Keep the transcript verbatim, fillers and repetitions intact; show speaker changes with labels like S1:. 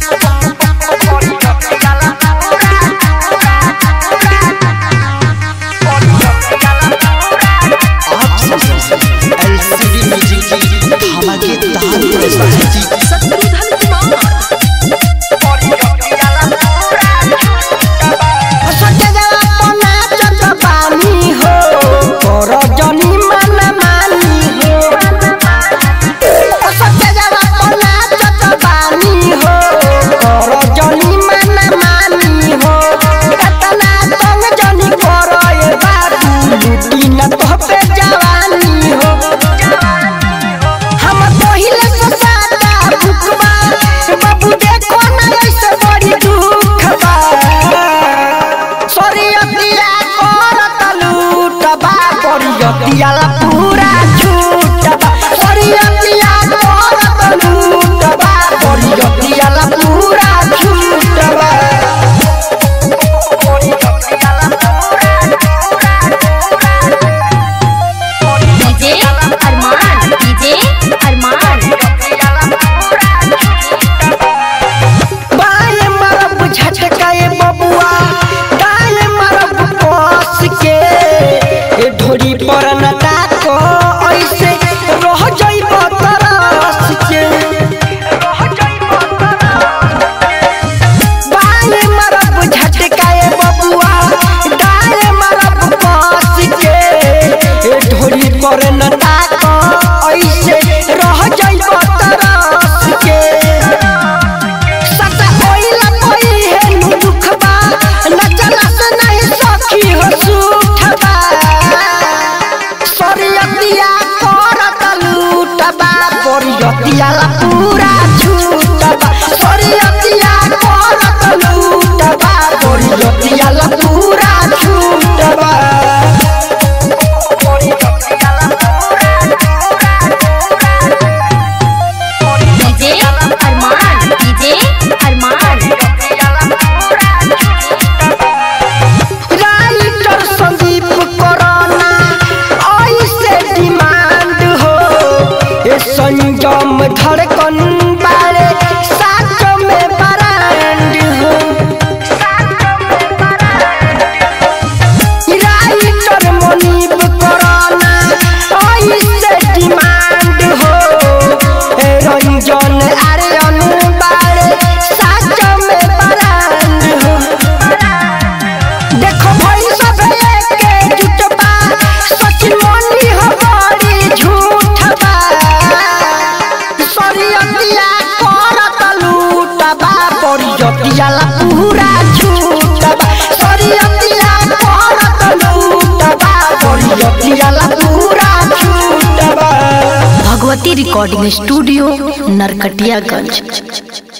S1: दियाला पूरा झूठबा सरियतिया करत लूटबा सरियतियाला पूरा झूठबा
S2: डीजे अरमान डीजे अरमान
S1: बाय मरब झटकाए बबुआ गाय मरब पोस के ढोरी पर नटा को ऐसे रह जाइब तरस के बाय मरब झटकाए बबुआ गाय मरब पोस के ढोरी पर नटा को ऐसे रह जाइब तरस के सदा कोइला कोई है दुखबा नचला से नहीं सखी हो सुठबा सरियतिया करत लूटबा सरियतियाला पूरा झूठबा सरियतिया करत लूटबा सरियतियाला पूरा झूठबा
S2: DJ Arman DJ Arman
S1: writer Sandeep कोरोना ऐसे डिमांड हो ये संजम धड़कन बारे साथ में ब्रांड हो राइटर मुनीब कोरोना ऐसे डिमांड हो ए रंजन आर्यन बारे साथ में ब्रांड हो देखो भाई सब के जुटबा सच मनी हो बड़ी झूठबा सरियतिया करत लूटबा सरियतियाला पूरा झूठबा सरियतिया करत लूटबा सरियतियाला पूरा झूठबा।
S3: Bhagwati recording studio Narkatiaganj.